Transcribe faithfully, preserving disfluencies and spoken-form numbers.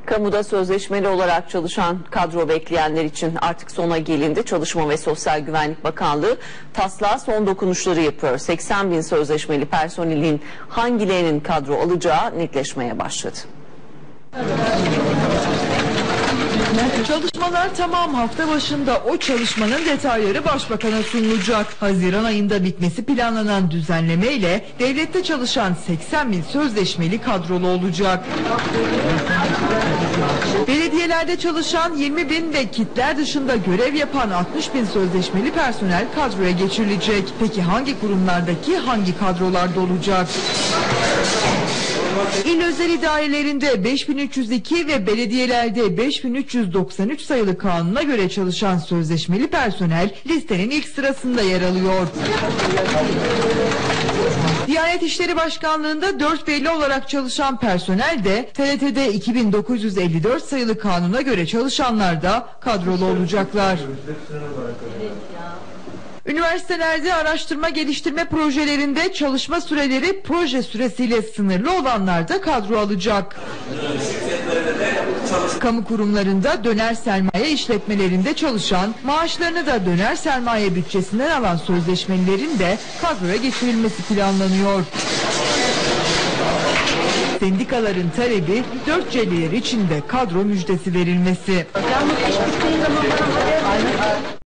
Kamuda sözleşmeli olarak çalışan kadro bekleyenler için artık sona gelindi. Çalışma ve Sosyal Güvenlik Bakanlığı taslağa son dokunuşları yapıyor. seksen bin sözleşmeli personelin hangilerinin kadro alacağı netleşmeye başladı. Çalışmalar tamam, hafta başında o çalışmanın detayları Başbakan'a sunulacak. Haziran ayında bitmesi planlanan düzenleme ile devlette çalışan seksen bin sözleşmeli kadrolu olacak. Belediyelerde çalışan yirmi bin ve kitler dışında görev yapan altmış bin sözleşmeli personel kadroya geçirilecek. Peki hangi kurumlardaki hangi kadrolarda olacak? İl özel idarelerinde beş bin üç yüz iki ve belediyelerde beş bin üç yüz doksan üç sayılı kanuna göre çalışan sözleşmeli personel listenin ilk sırasında yer alıyor. Diyanet İşleri Başkanlığı'nda dört belli olarak çalışan personel de T R T'de iki bin dokuz yüz elli dört sayılı kanuna göre çalışanlar da kadrolu olacaklar. Üniversitelerde araştırma geliştirme projelerinde çalışma süreleri proje süresiyle sınırlı olanlar da kadro alacak. Kamu kurumlarında döner sermaye işletmelerinde çalışan, maaşlarını da döner sermaye bütçesinden alan sözleşmelilerin de kadroya geçirilmesi planlanıyor. Sendikaların talebi dört C'liler için de kadro müjdesi verilmesi.